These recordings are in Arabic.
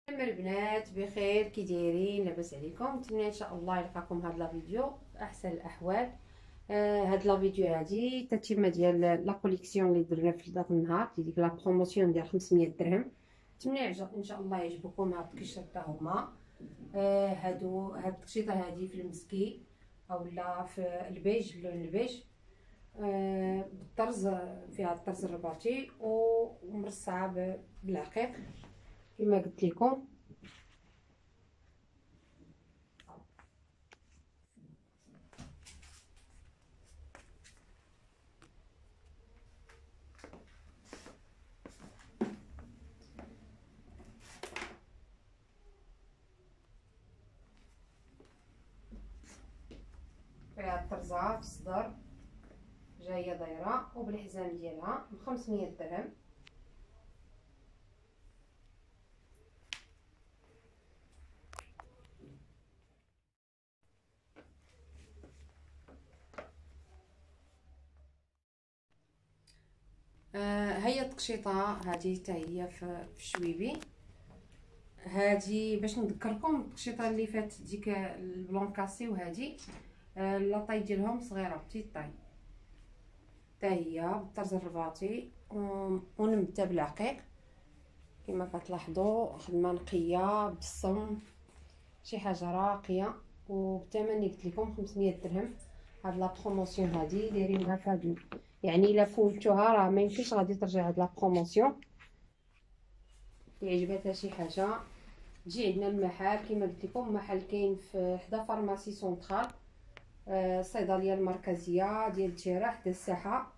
البنات بخير، كي دايرين؟ لاباس عليكم؟ نتمنى ان شاء الله يلقاكم هاد لا فيديو في احسن الاحوال. هاد لا فيديو هادي تتمه ديال لا كوليكسيون اللي درنا في داك النهار ديال ديك لا بروموسيون ديال 500 درهم. نتمنى ان شاء الله يعجبكم هاد التيشيرت هما. هاد التيشيرت هادي في المسكي اولا في البيج، اللون البيج. بالطرز، فيها الطرز الرباطي ومرصعه بالعقيق كما قلت لكم. فيها الطرزه في الصدر جايه دايره وبالحزام ديالها ب 500 درهم. هي التقشيطه هذه حتى هي في الشويبي. هذه باش نذكركم التقشيطه اللي فاتت ديك البلونكاسي، وهذه لاطاي ديالهم صغيره بتيت طاي، حتى هي بالطرز الرباطي ونمتة بالعقيق كما كتلاحظوا. خدمه نقيه بالصم، شي حاجه راقيه، وبالثمن اللي قلت لكم 500 درهم. هاد لا بروموسيون هادي دايرينها فهاد، يعني الا فوتوها راه ما يمكنش غادي ترجع هاد لا بروموسيون. اللي عجبتها شي حاجه تجي عندنا المحل كما قلت لكم. محل كاين في حدا فارماسي سونطرال، الصيدليه المركزيه ديال التيرا حدا الساحه.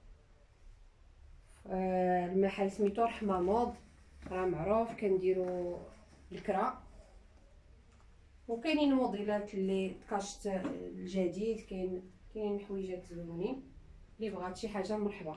المحل سميتو رحمه مود، راه معروف كنديرو الكرا. وكاينين موديلات اللي تكاشت الجديد، كاينين حويجات زوينين. اللي بغات شي حاجه مرحبا.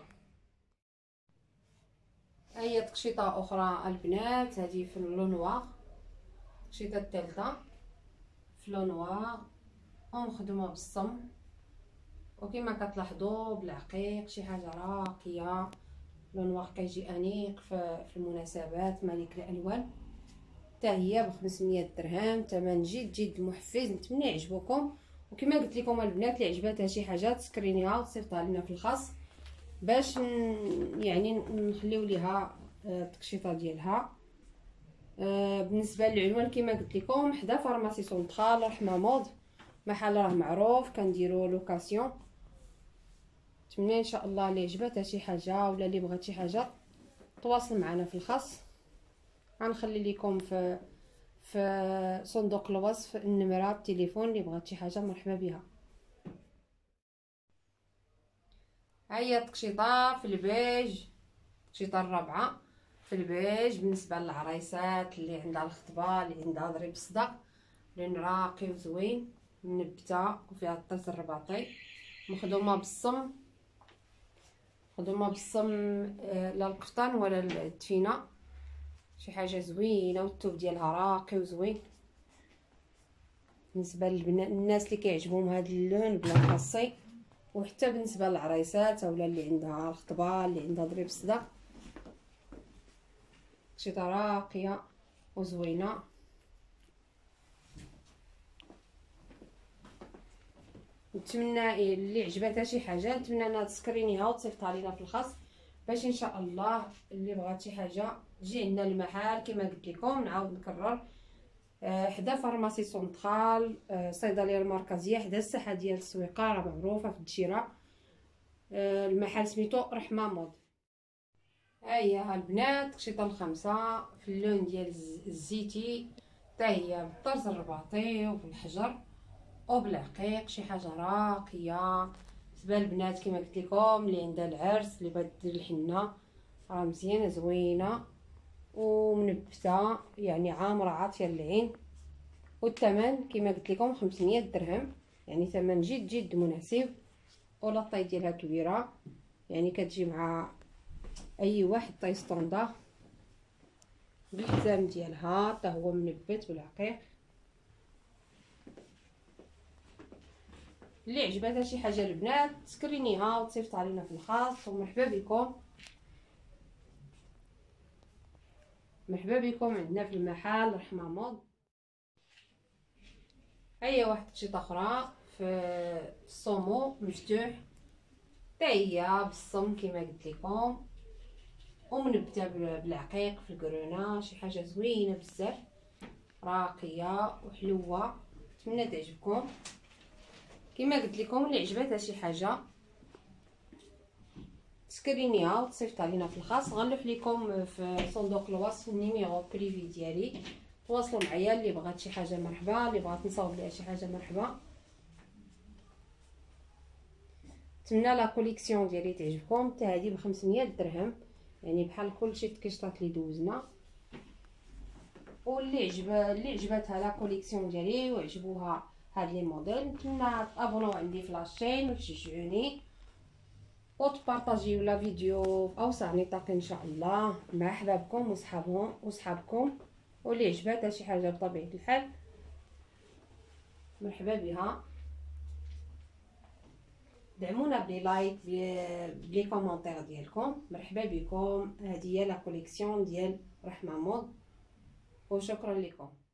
هي تقشيطه اخرى البنات، هذه في اللونوار، التقشيطه الثالثه في لونوار ومخدومه بالصم، وكما كتلاحظوا بالعقيق، شي حاجه راقيه. لونوار كيجي انيق في المناسبات، ملك الالوان. حتى هي ب 500 درهم، ثمن جد محفز. نتمنى يعجبكم. وكما قلت لكم البنات، اللي عجباتها شي حاجه تسكرينيها وتصيفطها لنا في الخاص باش يعني نخليو ليها التقشيطه ديالها. بالنسبه للعنوان كما قلت لكم حدا فارماسي سونطرال رحمه مود، محل راه معروف كنديروا لوكاسيون. نتمنى ان شاء الله اللي عجباتها شي حاجه ولا اللي بغات شي حاجه تواصل معنا في الخاص. غنخلي لكم في صندوق الوصف النمره التليفون اللي بغات شي حاجه مرحبا بها. هي التقشيطه في البيج، التقشيطه الرابعه في البيج بالنسبه للعرايسات اللي عندها الخطبه، اللي عندها ضريب صدق، لون راقي وزوين منبته وفيها الطرز الرباطي. مخدومه بالصم، لا القفطان ولا الدفينه، شي حاجه زوينه. والثوب ديالها راقي وزوين بالنسبه للناس اللي كيعجبهم هذا اللون بلا خاصي، وحتى بالنسبه للعرايسات اولا اللي عندها الخطبه، اللي عندها ضريب صدق. شي راقيه وزوينه. نتمنى اللي عجباتها شي حاجه نتمنى انها تسكرينيها وتصيفطها لينا في الخاص، باش ان شاء الله اللي بغات شي حاجه تجي عندنا المحل كما قلت لكم. نعاود نكرر، حدا فارماسي سونطرال، الصيدليه المركزيه حدا الساحه ديال السويقه، راه معروفه في الدشيره. المحل سميتو رحمه مود. ها هي البنات التقشيطه الخامسه في اللون ديال الزيتي، حتى هي بالطرز الرباطي وبالحجر وبالعقيق، شي حاجه راقيه. بالنسبه للبنات كما قلت لكم اللي عندها العرس، اللي بغات دير الحنه، راه مزيانه زوينه ومنبته، يعني عامره عاطيه العين. والثمن كما قلت لكم 500 درهم، يعني ثمن جد مناسب. ولاطاي ديالها كبيره، يعني كتجي مع اي واحد طاي ستوندار. بالحزام ديالها حتى هو منبت بالعقيق. اللي عجباتها شي حاجه البنات تسكرينيها وتصيفط علينا في الخاص، ومرحبا بكم. مرحبا بكم عندنا في المحل رحمة مود. هيا واحد الشيطه اخرى في الصومو مفتوح حتى هي بالصم كما قلت لكم، ومنبته بالعقيق في الكرونه، شي حاجه زوينه بزاف راقيه وحلوه. نتمنى تعجبكم. كما قلت لكم اللي عجبتها شي حاجه سكرينيها وتصيفطها لينا في الخاص، غنلوح لكم في صندوق الوصف النيميرو بريفي ديالي. تواصلوا معايا اللي بغات شي حاجه مرحبا، اللي بغات نصاوب ليها شي حاجه مرحبا. نتمنى لا كوليكسيون ديالي تعجبكم. حتى هذه ب500 درهم، يعني بحال كلشي التكشطات اللي دوزنا. واللي عجبتها لا كوليكسيون ديالي وعجبوها هاد لي موديل، نتمنى تابوناو عندي في لاشين وتشجعوني وتبارطاجيو لا فيديو باوسع نطاق ان شاء الله مع احبابكم وصحابكم. واللي عجبتها شي حاجه بطبيعه الحال مرحبا بها. دعمونا بلي لايك بلي كومونتير ديالكم. مرحبا بكم. هذه هي لا كوليكسيون ديال رحمه مود وشكرا لكم.